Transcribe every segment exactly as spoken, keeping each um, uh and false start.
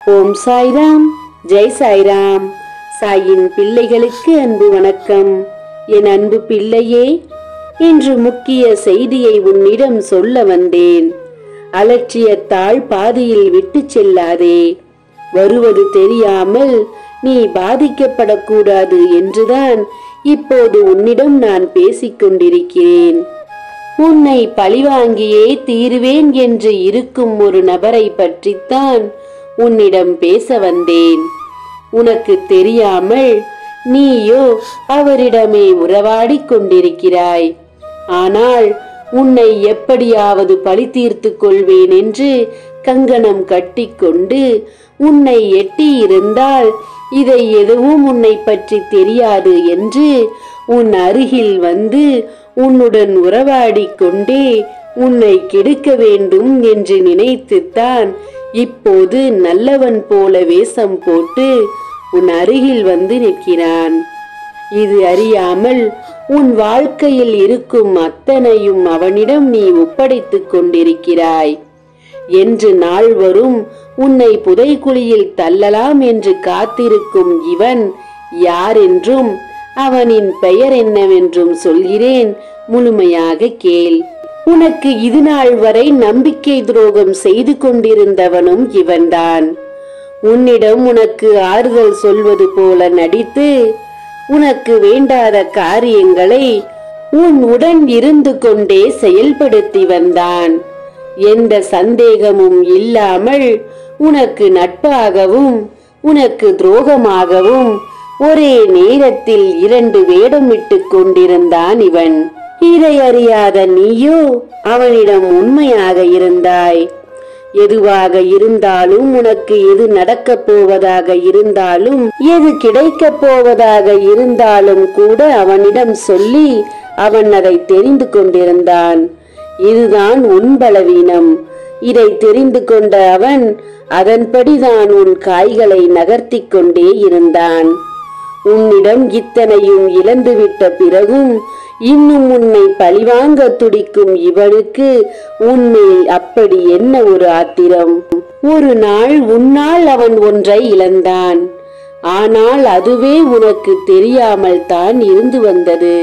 ஓம் சாய்ராம், ஜெய் சாய்ராம். சாயின் பிள்ளைகளுக்கு அன்பு வணக்கம். என் அன்பு பிள்ளையே, இன்று முக்கிய செய்தியை உன்னிடம் சொல்ல வந்தேன். அலட்சியத்தால் பாதியில் விட்டு செல்லாதே. வருவது தெரியாமல் நீ பாதிக்கப்படக்கூடாது என்றுதான் இப்போது உன்னிடம் நான் பேசிக் கொண்டிருக்கிறேன். உன்னை பழிவாங்கியே தீருவேன் என்று இருக்கும் ஒரு நபரை பற்றித்தான் உன்னிடம் பேச வந்தேன். உனக்கு தெரியாமல் நீயோ அவரிடமே உறவாடி கொண்டிருக்கிறாய். ஆனால் உன்னை எப்படியாவது பழி தீர்த்து கொள்வேன் என்று கங்கணம் கட்டிக்கொண்டு உன்னை எட்டி இருந்தால் இதை எதுவும் உன்னை பற்றி தெரியாது என்று உன் அருகில் வந்து உன்னுடன் உறவாடி கொண்டே உன்னை கெடுக்க வேண்டும் என்று நினைத்துத்தான் இப்போது நல்லவன் போல வேஷம் போட்டு உன் அருகில் வந்து நிற்கிறான். இது அறியாமல் உன் வாழ்க்கையில் இருக்கும் அத்தனையும் அவனிடம் நீ ஒப்படைத்துக் கொண்டிருக்கிறாய். என்று நாள் வரும் உன்னை புதைக்குழியில் தள்ளலாம் என்று காத்திருக்கும் இவன் யார் என்றும் அவனின் பெயர் என்னவென்றும் சொல்கிறேன், முழுமையாக கேள். உனக்கு இது நாள் வரை நம்பிக்கை துரோகம் செய்து கொண்டிருந்தவனும் இவன்தான். உன்னிடம் உனக்கு ஆறுதல் சொல்வது போல நடித்து உனக்கு வேண்டாத காரியங்களை உன் உடன் இருந்து கொண்டே செயல்படுத்தி வந்தான். எந்த சந்தேகமும் இல்லாமல் உனக்கு நட்பாகவும் உனக்கு துரோகமாகவும் ஒரே நேரத்தில் இரண்டு வேடமிட்டு கொண்டிருந்தான் இவன். இதை அறியாத நீயோ அவனிடம் உண்மையாக இருந்தாய். எதுவாக இருந்தாலும், உனக்கு எது நடக்கப் போவதாக இருந்தாலும், எது கிடைக்கப் போவதாக இருந்தாலும் கூட அவனிடம் சொல்லி அவன் அதை தெரிந்து கொண்டிருந்தான். இதுதான் உன் பலவீனம். இதை தெரிந்து கொண்ட அவன் அதன்படிதான் உன் காய்களை நகர்த்தி கொண்டே இருந்தான். உன்னிடம் இத்தனையும் இழந்துவிட்ட பிறகும் இன்னும் உன்னை பழிவாங்க துடிக்கும் இவனுக்கு உன்மேல் அப்படி என்ன ஒரு ஆத்திரம்? ஒரு நாள் உன்னால் அவன் ஒன்றை இழந்தான். ஆனால் அதுவே உனக்கு தெரியாமல் தான் இருந்து வந்தது.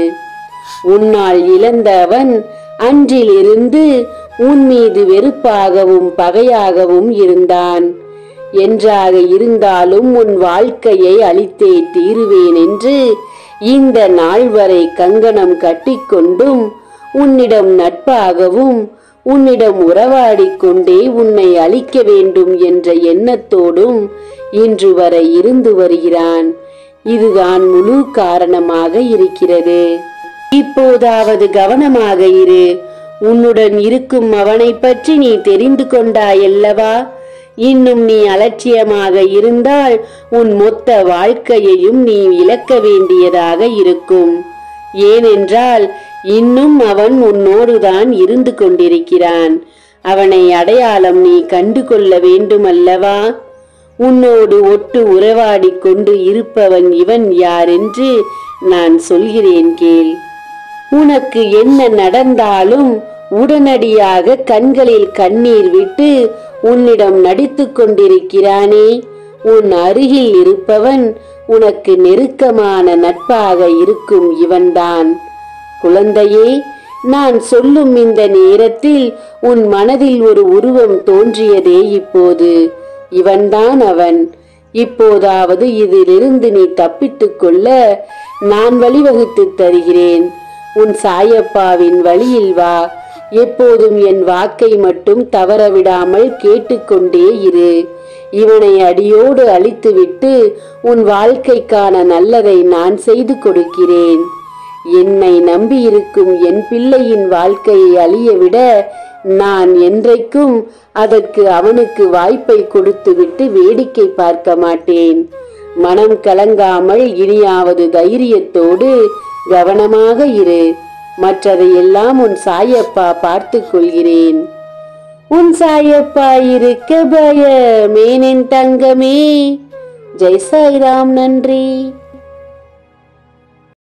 உன்னால் இழந்த அவன் அன்றிலிருந்து உன் மீது வெறுப்பாகவும் பகையாகவும் இருந்தான். என்றாக இருந்தாலும் உன் வாழ்க்கையை அழித்தே தீருவேன் என்று இந்த நாள் வரை கங்கணம் கட்டிக்கொண்டும் உன்னிடம் நட்பாகவும் உன்னிடம் உறவாடி கொண்டே உன்னை அழிக்க வேண்டும் என்ற எண்ணத்தோடும் இன்று வரை இருந்து வருகிறான். இதுதான் முழு காரணமாக இருக்கிறது. இப்போதாவது கவனமாக இரு. உன்னுடன் இருக்கும் அவனை பற்றி நீ தெரிந்து கொண்டாயல்லவா? இன்னும் நீ அலட்சியமாக இருந்தால் உன் மொத்த வாழ்க்கையையும் நீ இழக்க வேண்டியதாக இருக்கும். ஏனென்றால் இன்னும் அவன் உன்னோடுதான் இருந்து கொண்டிருக்கிறான். அவனை அடையாளம் நீ கண்டு கொள்ள வேண்டும் அல்லவா? உன்னோடு ஒட்டு உறவாடி கொண்டு இருப்பவன் இவன் யார் என்று நான் சொல்கிறேன் கேள். உனக்கு என்ன நடந்தாலும் உடனடியாக கண்களில் கண்ணீர் விட்டு உன்னிடம் நடித்து கொண்டிருக்கிறானே, உன் அருகில் இருப்பவன் உனக்கு நெருக்கமான நட்பாக இருக்கும் இவன்தான். குழந்தையே, நான் சொல்லும் இந்த நேரத்தில் உன் மனதில் ஒரு உருவம் தோன்றியதே இப்போது. இவன்தான் அவன். இப்போதாவது இதிலிருந்து நீ தப்பித்துக் கொள்ள நான் வழிவகுத்து தருகிறேன். உன் சாயப்பாவின் வழியில் வா. எப்போதும் என் வாக்கை மட்டும் தவறவிடாமல் கேட்டுக்கொண்டே இரு. இவனை அடியோடு அழித்துவிட்டு உன் வாழ்க்கைக்கான நல்லதை நான் செய்து கொடுக்கிறேன். என்னை நம்பியிருக்கும் என் பிள்ளையின் வாழ்க்கையை அழியவிட நான் என்றைக்கும் அதற்கு அவனுக்கு வாய்ப்பை கொடுத்துவிட்டு வேடிக்கை பார்க்க மாட்டேன். மனம் கலங்காமல் இனியாவது தைரியத்தோடு கவனமாக இரு. மற்றதையெல்லாம் உன் சாயப்பா பார்த்து கொள்கிறேன். உன் சாயப்பா இருக்க பயமேனின் தங்கமே. ஜெய் சாய்ராம். நன்றி.